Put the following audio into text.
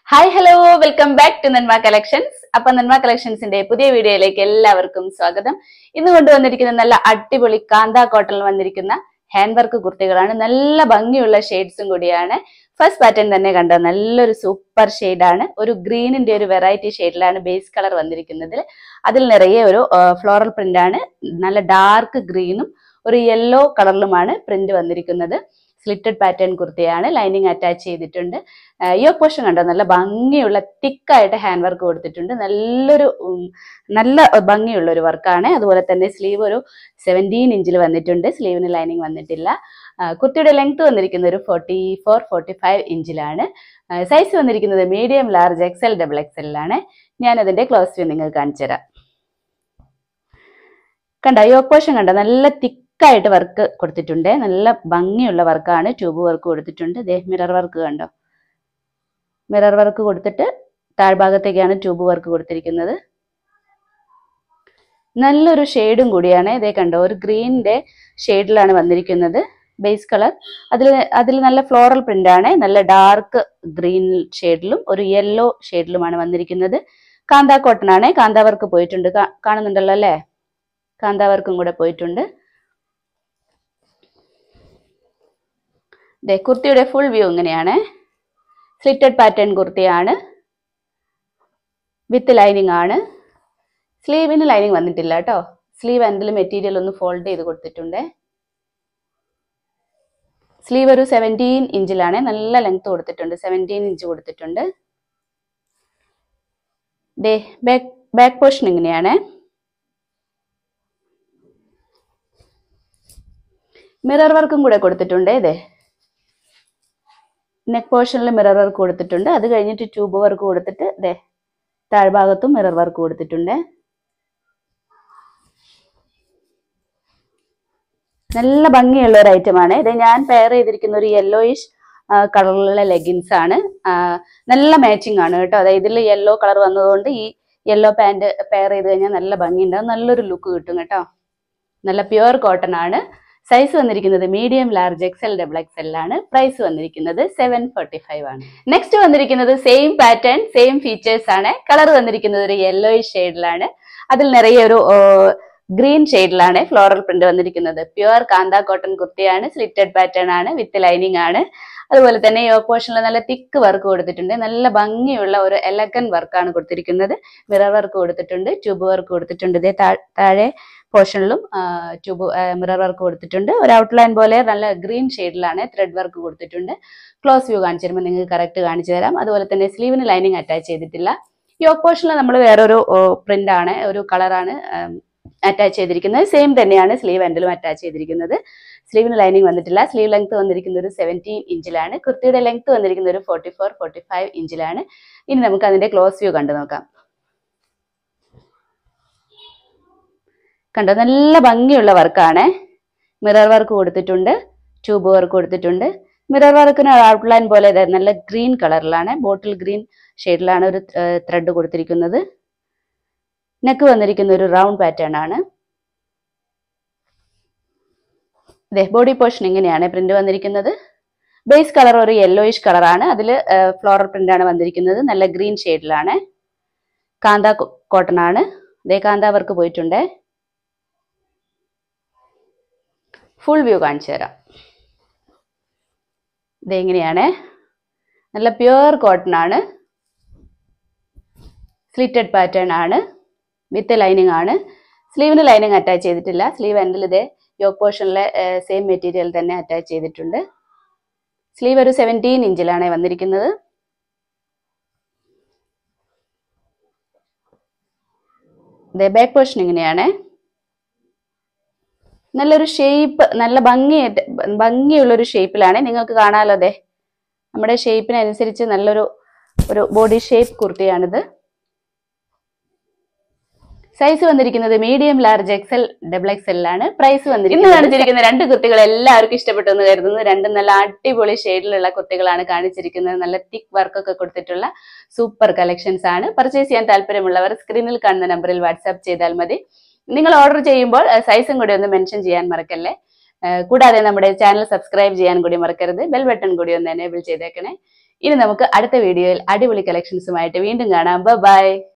Hi, hello, welcome back to Nanma Collections. അപ്പോൾ Nanma Collectionsന്റെ പുതിയ വീഡിയോയിലേക്ക് എല്ലാവർക്കും സ്വാഗതം. ഇന്ന് കൊണ്ടുവന്നിരിക്കുന്ന നല്ല അടിപൊളി കാന്ത കോട്ടണിൽ വന്നിരിക്കുന്ന ഹാൻഡ് വർക്ക് കുർത്തികളാണ്. നല്ല ഭംഗിയുള്ള ഷെയ്ഡ്സും കൂടിയാണ്. ഫസ്റ്റ് പാറ്റേൺ തന്നെ കണ്ടോ, നല്ലൊരു സൂപ്പർ ഷെയ്ഡാണ്. ഒരു ഗ്രീനിന്റെ ഒരു വെറൈറ്റി ഷെയ്ഡിലാണ് ബേസ് കളർ വന്നിരിക്കുന്നത്. അതിൽ നിറയെ ഒരു ഫ്ലോറൽ പ്രിന്റ് ആണ്. നല്ല ഡാർക്ക് ഗ്രീനും ഒരു യെല്ലോ കളറിലുമാണ് പ്രിന്റ് വന്നിരിക്കുന്നത്. സ്ലിറ്റഡ് പാറ്റേൺ കുർത്തിയാണ്. ലൈനിങ് അറ്റാച്ച് ചെയ്തിട്ടുണ്ട്. യോക്ക് പോർഷൻ കണ്ടോ, നല്ല ഭംഗിയുള്ള തിക്കായിട്ട് ഹാൻഡ് വർക്ക് കൊടുത്തിട്ടുണ്ട്. നല്ല ഭംഗിയുള്ള ഒരു വർക്കാണ്. അതുപോലെ തന്നെ സ്ലീവ് ഒരു 17 ഇഞ്ചിൽ വന്നിട്ടുണ്ട്. സ്ലീവിന് ലൈനിങ് വന്നിട്ടില്ല. കുർത്തിയുടെ ലെങ്ത് വന്നിരിക്കുന്നത് ഒരു 44-45 ഇഞ്ചിലാണ്. സൈസ് വന്നിരിക്കുന്നത് മീഡിയം, ലാർജ്, എക്സൽ, ഡബിൾ എക്സലാണ്. ഞാനതിന്റെ ക്ലോസ് വ്യൂ നിങ്ങൾക്ക് കാണിച്ചു തരാം. കണ്ടോ, യോക്ക് പോർഷൻ കണ്ടോ, നല്ല തിക്കായിട്ട് വർക്ക് കൊടുത്തിട്ടുണ്ട്. നല്ല ഭംഗിയുള്ള വർക്കാണ്. ട്യൂബ് വർക്ക് കൊടുത്തിട്ടുണ്ട്. മിറർ വർക്ക് കണ്ടോ, മിറർ വർക്ക് കൊടുത്തിട്ട് താഴ്ഭാഗത്തേക്കാണ് ട്യൂബ് വർക്ക് കൊടുത്തിരിക്കുന്നത്. നല്ലൊരു ഷെയ്ഡും കൂടിയാണ്. ഇതേ കണ്ടോ, ഒരു ഗ്രീനിന്റെ ഷെയ്ഡിലാണ് വന്നിരിക്കുന്നത് ബേസ് കളർ. അതിൽ നല്ല ഫ്ലോറൽ പ്രിന്റ് ആണ്. നല്ല ഡാർക്ക് ഗ്രീൻ ഷെയ്ഡിലും ഒരു യെല്ലോ ഷെയ്ഡിലുമാണ് വന്നിരിക്കുന്നത്. കാന്ത കോട്ടൺ ആണ്. കാന്ത വർക്ക് പോയിട്ടുണ്ട്, കാണുന്നുണ്ടല്ലോ അല്ലേ? കാന്ത വർക്കും കൂടെ പോയിട്ടുണ്ട്. കുർത്തിയുടെ ഫുൾ വ്യൂ ഇങ്ങനെയാണ്. സ്ലിറ്റഡ് പാറ്റേൺ കുർത്തിയാണ്. വിത്ത് ലൈനിങ് ആണ്. സ്ലീവിന് ലൈനിങ് വന്നിട്ടില്ല കേട്ടോ. സ്ലീവ് എൻഡിൽ മെറ്റീരിയൽ ഒന്ന് ഫോൾഡ് ചെയ്ത് കൊടുത്തിട്ടുണ്ട്. സ്ലീവ് ഒരു 17 ഇഞ്ചിലാണ്. നല്ല ലെങ്ത് കൊടുത്തിട്ടുണ്ട്. 17 ഇഞ്ച് കൊടുത്തിട്ടുണ്ട്. ബാക്ക് പോർഷൻ ഇങ്ങനെയാണ്. മിറർ വർക്കും കൂടെ കൊടുത്തിട്ടുണ്ട്. നെക്ക് പോർഷനിൽ മിറർ വർക്ക് കൊടുത്തിട്ടുണ്ട്. അത് കഴിഞ്ഞിട്ട് ട്യൂബ് വർക്ക് കൊടുത്തിട്ട് താഴ്ഭാഗത്തും മിറർ വർക്ക് കൊടുത്തിട്ടുണ്ട്. നല്ല ഭംഗിയുള്ള ഒരു ഐറ്റമാണ് ഇത്. ഞാൻ പെയർ ചെയ്തിരിക്കുന്ന ഒരു യെല്ലോയിഷ് കളറിലുള്ള ലെഗിൻസ് ആണ്. നല്ല മാച്ചിങ് ആണ് കേട്ടോ. അതായത് ഇതിൽ യെല്ലോ കളർ വന്നതുകൊണ്ട് ഈ യെല്ലോ പാന്റ് പെയർ ചെയ്ത് കഴിഞ്ഞാൽ നല്ല ഭംഗിയുണ്ടാവും. നല്ലൊരു ലുക്ക് കിട്ടും കേട്ടോ. നല്ല പ്യുവർ കോട്ടൺ ആണ്. സൈസ് വന്നിരിക്കുന്നത് medium, large, XL, double XL ആണ്. പ്രൈസ് വന്നിരിക്കുന്നത് 745 ആണ്. നെക്സ്റ്റ് വന്നിരിക്കുന്നത് സെയിം പാറ്റേൺ, സെയിം ഫീച്ചേഴ്സ് ആണ്. കളർ വന്നിരിക്കുന്നത് ഒരു യെല്ലോയിഷ് ഷെയ്ഡിലാണ്. അതിൽ നിറയെ ഒരു ഗ്രീൻ ഷെയ്ഡിലാണ് ഫ്ലോറൽ പ്രിന്റ് വന്നിരിക്കുന്നത്. പ്യുവർ കാന്ത കോട്ടൺ കുർത്തിയാണ്. സ്ലിറ്റഡ് പാറ്റേൺ ആണ്. വിത്ത് ലൈനിങ് ആണ്. അതുപോലെ തന്നെ യോക്ക് പോർഷനിൽ നല്ല തിക്ക് വർക്ക് കൊടുത്തിട്ടുണ്ട്. നല്ല ഭംഗിയുള്ള ഒരു എലഗൻ വർക്കാണ് കൊടുത്തിരിക്കുന്നത്. മിറർ വർക്ക് കൊടുത്തിട്ടുണ്ട്. ട്യൂബ് വർക്ക് കൊടുത്തിട്ടുണ്ട്. താഴെ പോർഷനിലും മിറർ വർക്ക് കൊടുത്തിട്ടുണ്ട്. ഒരു ഔട്ട്ലൈൻ പോലെ നല്ല ഗ്രീൻ ഷെയ്ഡിലാണ് ത്രെഡ് വർക്ക് കൊടുത്തിട്ടുണ്ട്. ക്ലോസ് വ്യൂ കാണിച്ചു തരുമ്പോൾ നിങ്ങൾക്ക് കറക്റ്റ് കാണിച്ചു തരാം. അതുപോലെ തന്നെ സ്ലീവിന് ലൈനിങ് അറ്റാച്ച് ചെയ്തിട്ടില്ല. യോക്ക് പോർഷനിൽ നമ്മൾ വേറൊരു പ്രിന്റ് ആണ്, ഒരു കളറാണ് അറ്റാച്ച് ചെയ്തിരിക്കുന്നത്. സെയിം തന്നെയാണ് സ്ലീവ് എൻഡിലും അറ്റാച്ച് ചെയ്തിരിക്കുന്നത്. സ്ലീവിന് ലൈനിങ് വന്നിട്ടില്ല. സ്ലീവ് ലെങ്ത് വന്നിരിക്കുന്നത് ഒരു 17 ഇഞ്ചിലാണ്. കുർത്തിയുടെ ലെങ്ത് വന്നിരിക്കുന്നത് ഒരു 44-45 ഇഞ്ചിലാണ്. ഇനി നമുക്ക് അതിന്റെ ക്ലോസ് വ്യൂ കണ്ടു നോക്കാം. കണ്ടോ, നല്ല ഭംഗിയുള്ള വർക്കാണ്. മിറർ വർക്ക് കൊടുത്തിട്ടുണ്ട്. ട്യൂബ് വർക്ക് കൊടുത്തിട്ടുണ്ട്. മിറർ വർക്കിന് ഔട്ട്ലൈൻ പോലെ നല്ല ഗ്രീൻ കളറിലാണ്, ബോട്ടിൽ ഗ്രീൻ ഷെയ്ഡിലാണ് ഒരു ത്രെഡ് കൊടുത്തിരിക്കുന്നത്. നെക്ക് വന്നിരിക്കുന്ന ഒരു റൗണ്ട് പാറ്റേൺ ആണ്. ബോഡി പോർഷൻ ഇങ്ങനെയാണ് പ്രിന്റ് വന്നിരിക്കുന്നത്. ബേസ് കളർ ഒരു യെല്ലോയിഷ് കളറാണ്. അതിൽ ഫ്ലോറൽ പ്രിന്റ് ആണ് വന്നിരിക്കുന്നത്. നല്ല ഗ്രീൻ ഷെയ്ഡിലാണ്. കാന്ത കോട്ടൺ ആണ്. കാന്ത വർക്ക് പോയിട്ടുണ്ട്. ഫുൾ വ്യൂ കാണിച്ചു തരാം. ഇതെങ്ങനെയാണ്. നല്ല പ്യുവർ കോട്ടൺ ആണ്. സ്ലിറ്റഡ് പാറ്റേൺ ആണ്. വിത്ത് ലൈനിങ് ആണ്. സ്ലീവിന് ലൈനിങ് അറ്റാച്ച് ചെയ്തിട്ടില്ല. സ്ലീവ് എൻഡിൽ യോക്ക് പോർഷനിലെ സെയിം മെറ്റീരിയൽ തന്നെ അറ്റാച്ച് ചെയ്തിട്ടുണ്ട്. സ്ലീവ് ഒരു 17 ഇഞ്ചിലാണ് വന്നിരിക്കുന്നത്. ബാക്ക് പോർഷൻ ഇങ്ങനെയാണ്. നല്ലൊരു ഷേപ്പ്, നല്ല ഭംഗിയുള്ളൊരു ഷേപ്പിലാണ്. നിങ്ങൾക്ക് കാണാമല്ലോ, നമ്മുടെ ഷേപ്പിനനുസരിച്ച് നല്ലൊരു ബോഡി ഷേപ്പ് കുർത്തിയാണിത്. സൈസ് വന്നിരിക്കുന്നത് മീഡിയം, ലാർജ്, എക്സൽ, ഡബിൾ എക്സലാണ്. പ്രൈസ് വന്നിരിക്കുന്നത്. ഇന്ന് കാണിച്ചിരിക്കുന്ന രണ്ട് കുർത്തികൾ എല്ലാവർക്കും ഇഷ്ടപ്പെട്ടു എന്ന് കരുതുന്നു. രണ്ടും നല്ല അടിപൊളി ഷെയ്ഡിലുള്ള കുർത്തികളാണ് കാണിച്ചിരിക്കുന്നത്. നല്ല തിക്ക് വർക്കൊക്കെ കൊടുത്തിട്ടുള്ള സൂപ്പർ കളക്ഷൻസ് ആണ്. പർച്ചേസ് ചെയ്യാൻ താല്പര്യമുള്ളവർ സ്ക്രീനിൽ കാണുന്ന നമ്പറിൽ വാട്സാപ്പ് ചെയ്താൽ മതി. നിങ്ങൾ ഓർഡർ ചെയ്യുമ്പോൾ സൈസും കൂടി ഒന്ന് മെൻഷൻ ചെയ്യാൻ മറക്കല്ലേ. കൂടാതെ നമ്മുടെ ചാനൽ സബ്സ്ക്രൈബ് ചെയ്യാൻ കൂടി മറക്കരുത്. ബെൽ ബട്ടൺ കൂടി ഒന്ന് എനേബിൾ ചെയ്തേക്കണേ. ഇനി നമുക്ക് അടുത്ത വീഡിയോയിൽ അടിപൊളി കളക്ഷൻസുമായിട്ട് വീണ്ടും കാണാം. ബൈ.